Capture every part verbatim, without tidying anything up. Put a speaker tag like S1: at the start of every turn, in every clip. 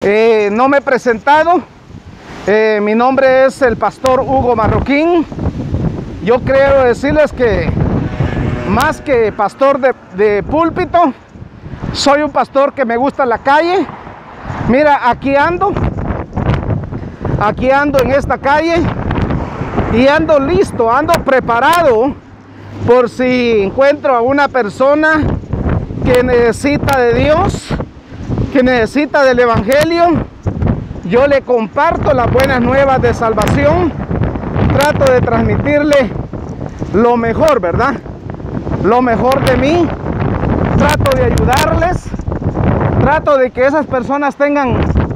S1: Eh, no me he presentado. Eh, mi nombre es el pastor Hugo Marroquín. Yo quiero decirles que más que pastor de, de púlpito, soy un pastor que me gusta la calle. Mira, aquí ando. Aquí ando en esta calle y ando listo, ando preparado por si encuentro a una persona que necesita de Dios, que necesita del evangelio. Yo le comparto las buenas nuevas de salvación. Trato de transmitirle lo mejor, ¿verdad? Lo mejor de mí. Trato de ayudarles. Trato de que esas personas tengan,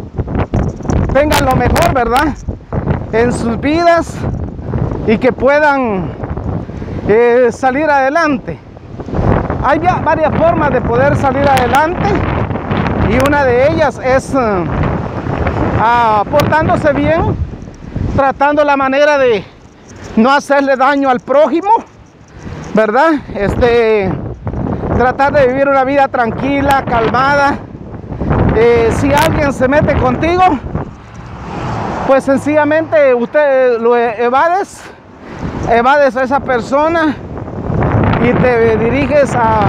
S1: tengan lo mejor, ¿verdad? En sus vidas y que puedan eh, salir adelante. Hay varias formas de poder salir adelante y una de ellas es uh, uh, portándose bien, tratando la manera de no hacerle daño al prójimo, ¿verdad? Este, tratar de vivir una vida tranquila, calmada. Eh, si alguien se mete contigo, pues sencillamente usted lo evades, evades a esa persona y te diriges a,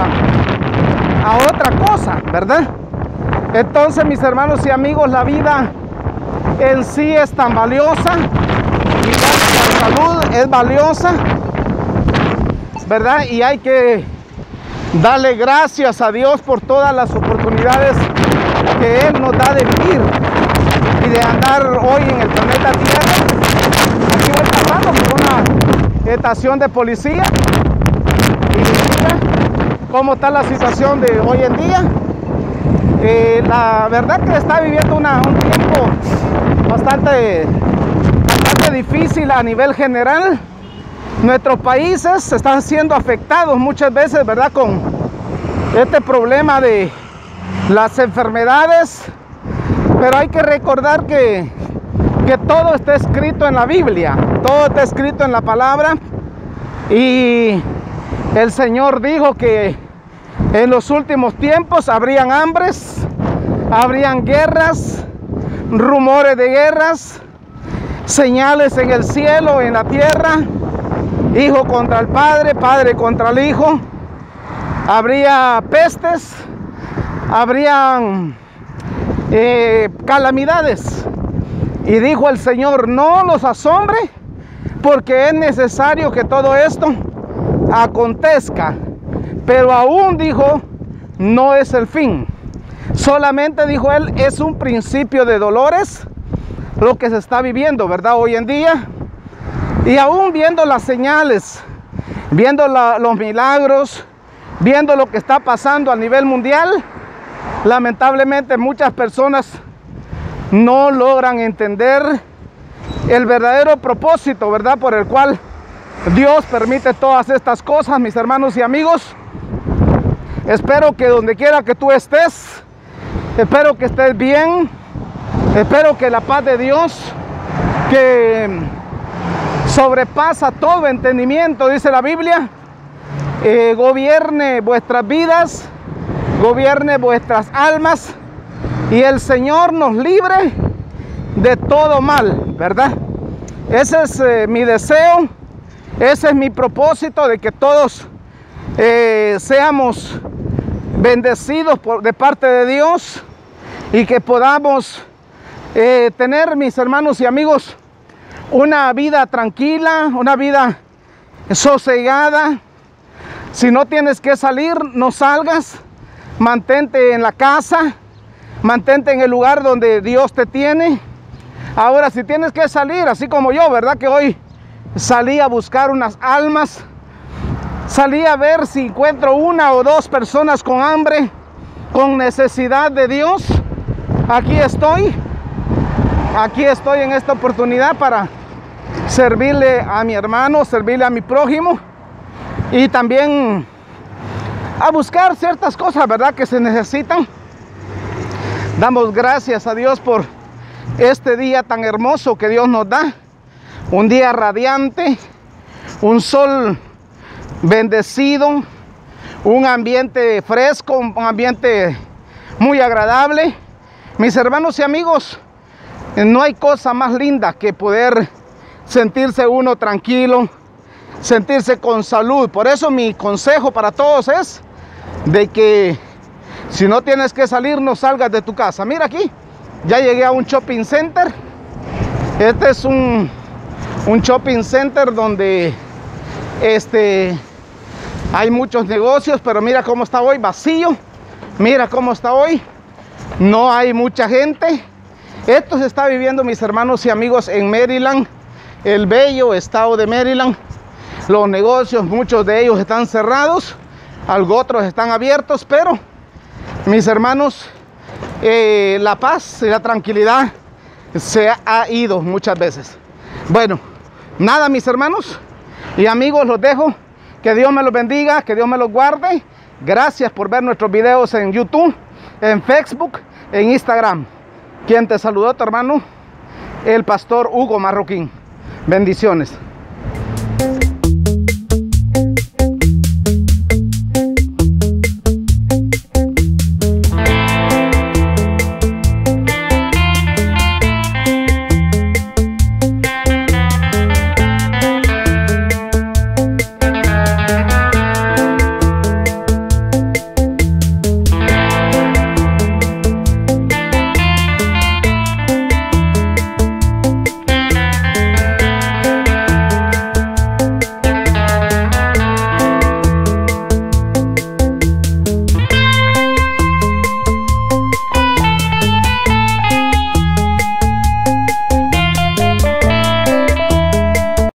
S1: a otra cosa, ¿verdad? Entonces, mis hermanos y amigos, la vida en sí es tan valiosa, y la salud es valiosa, ¿verdad? Y hay que darle gracias a Dios por todas las oportunidades que Él nos da de vivir y de andar hoy en el planeta Tierra. Aquí voy pasando por una estación de policía y mira cómo está la situación de hoy en día. Eh, la verdad que está viviendo una, un tiempo bastante, bastante difícil a nivel general. Nuestros países están siendo afectados muchas veces, ¿verdad?, con este problema de las enfermedades, pero hay que recordar que, que todo está escrito en la Biblia, todo está escrito en la palabra, y el Señor dijo que en los últimos tiempos habrían hambres, habrían guerras, rumores de guerras, señales en el cielo, en la tierra, hijo contra el padre, padre contra el hijo, habría pestes, habrían eh, calamidades. Y dijo el Señor: no los asombre, porque es necesario que todo esto acontezca. Pero aún, dijo, no es el fin. Solamente, dijo él, es un principio de dolores lo que se está viviendo, ¿verdad?, hoy en día. Y aún viendo las señales, viendo la, los milagros, viendo lo que está pasando a nivel mundial, lamentablemente muchas personas no logran entender el verdadero propósito, ¿verdad?, por el cual Dios permite todas estas cosas, mis hermanos y amigos. Espero que donde quiera que tú estés, espero que estés bien, espero que la paz de Dios, que sobrepasa todo entendimiento, dice la Biblia, eh, gobierne vuestras vidas, gobierne vuestras almas, y el Señor nos libre de todo mal, ¿verdad? Ese es eh, mi deseo, ese es mi propósito, de que todos eh, seamos bendecidos por, de parte de Dios, y que podamos eh, tener, mis hermanos y amigos, una vida tranquila, una vida sosegada. Si no tienes que salir, no salgas, mantente en la casa, mantente en el lugar donde Dios te tiene. Ahora, si tienes que salir, así como yo, ¿verdad?, que hoy salí a buscar unas almas, salí a ver si encuentro una o dos personas con hambre, con necesidad de Dios. Aquí estoy, aquí estoy en esta oportunidad para servirle a mi hermano, servirle a mi prójimo, y también a buscar ciertas cosas, ¿verdad?, que se necesitan. Damos gracias a Dios por este día tan hermoso que Dios nos da, un día radiante, un sol bendecido, un ambiente fresco, un ambiente muy agradable. Mis hermanos y amigos, no hay cosa más linda que poder sentirse uno tranquilo, sentirse con salud. Por eso mi consejo para todos es de que si no tienes que salir, no salgas de tu casa. Mira aquí, ya llegué a un shopping center. Este es un, un shopping center donde este, hay muchos negocios, pero mira cómo está hoy, vacío. Mira cómo está hoy, no hay mucha gente. Esto se está viviendo, mis hermanos y amigos, en Maryland, el bello estado de Maryland. Los negocios, muchos de ellos están cerrados, algunos otros están abiertos, pero mis hermanos, eh, la paz y la tranquilidad se ha ido muchas veces. Bueno, nada, mis hermanos y amigos, los dejo. Que Dios me los bendiga, que Dios me los guarde. Gracias por ver nuestros videos en YouTube, en Facebook, en Instagram. Quien te saludó, tu hermano, el pastor Hugo Marroquín. Bendiciones.